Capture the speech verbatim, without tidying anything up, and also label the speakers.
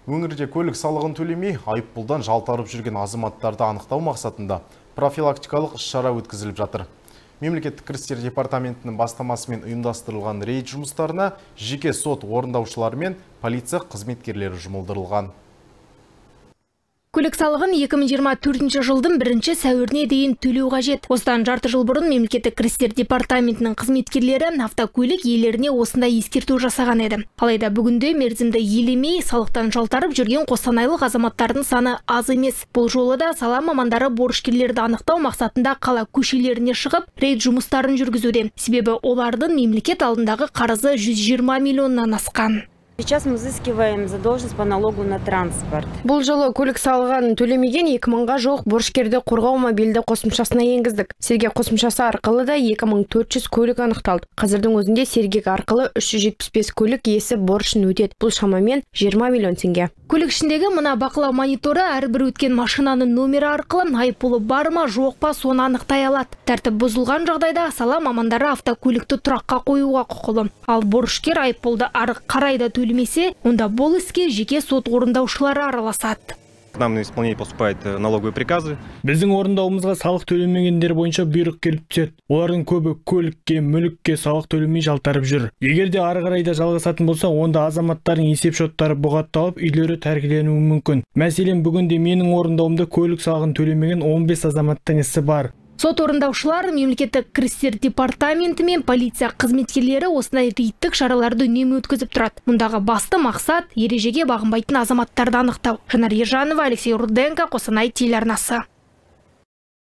Speaker 1: Өңірде көлік салығын төлемей, айыппұлдан жалтарып жүрген азаматтарды анықтау мақсатында профилактикалық іс-шара өткізіліп жатыр. Мемлекеттік кірістер департаментінің бастамасымен ұйымдастырылған рейд жұмыстарына жеке сот орындаушылары мен полиция қызметкерлері жұмылдырылған.
Speaker 2: Көлік салығын екі мың жиырма төртінші жылдың бірінші сәуіріне дейін төлеу қажет. Осыдан жарты жыл бұрын мемлекеттік кірістер департаментінің қызметкерлері автокөлік иелеріне осындай ескерту жасаған еді. Алайда бүгінде мерзімді елемей салықтан жалтарып жүрген қостанайлық азаматтардың саны аз емес. Бұл жолы да сала мамандары борышкерлерді анықтау мақсатында қала көшелеріне шығып, рейд жұмыстарын жүргізуде. Себебі олардың мемлекет алдындағы қарызы жүз жиырма миллионнан асқан.
Speaker 3: Сейчас мы взыскиваем задолженность по налогу на транспорт.
Speaker 4: Бұл жылы көлік салығын төлемеген екі мыңға жоқ борышкерді қорғау мобильді қосымшасына енгіздік. Сергек қосымшасы арқылы да екі мың төрт жүз көлік анықталды. Қазірдің өзінде Сергек арқылы үш жүз жетпіс бес көлік иесі борышын өтеді. Бұл шамамен жиырма миллион теңге.
Speaker 2: Көлік ішіндегі мына бақылау мониторы әрбір өткен машинаның нөмірі арқылы айыппұлы бар ма, жоқ па, соны анықтай алады. Тәртіп бұзылған жағдайда сала мамандары автокөлікті тұраққа қоюға құқылы. Ал борышкер айыппұлды ары қарай да төлемесе, онда бұл іске жеке сот орындаушылары араласады.
Speaker 5: К нам на исполнение поступают налоговые приказы.
Speaker 6: Біздің орындауымызға салық төлемегендер бойынша бұйрық келіп түседі. Олардың көбі көлікке, мүлікке салық төлемей жалтарып жүр. Егер де ары қарай да жалғасатын болса, онда азаматтардың есеп шоттары бұғатталып, үйлері тәркіленуі мүмкін. Мәселен, бүгінде менің орындауымда көлік салығын төлемеген он бес азаматтың ісі бар.
Speaker 2: Сот орындаушылар, мемлекеттік кірістер департаменті мен полиция қызметкерлері осындай рейдтік шараларды үнемі өткізіп тұрады. Мұндағы басты мақсат ережеге бағынбайтын азаматтарды анықтау. Жанар Ержанова, Алексей Руденко, Қостанай телеарнасы.